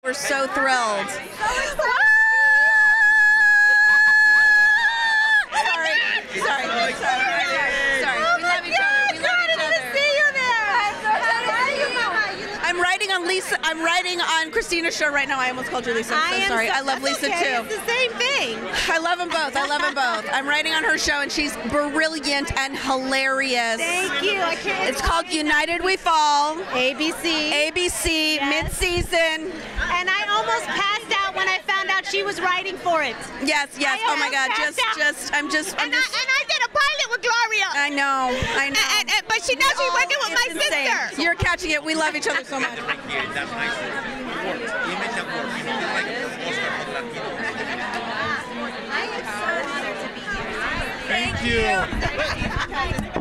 We're so thrilled. Sorry. We love each other. We love each other. I'm writing on Christina's show right now. I almost called you Lisa. I'm so sorry. I love Lisa too. It's the same thing. I love them both. I'm writing on her show, and she's brilliant and hilarious. Thank you. I can't. It's called United We Fall. ABC. Yes. Mid-season. And I almost passed out when I found out she was writing for it. Yes. Oh my God. I'm just. And I did a pilot with Gloria. I know. But she's working with my sister. You're catching it. We love each other so much. That's nice. Image Award, you know, like Oscar of Latino. I am so honored to be here. Thank you.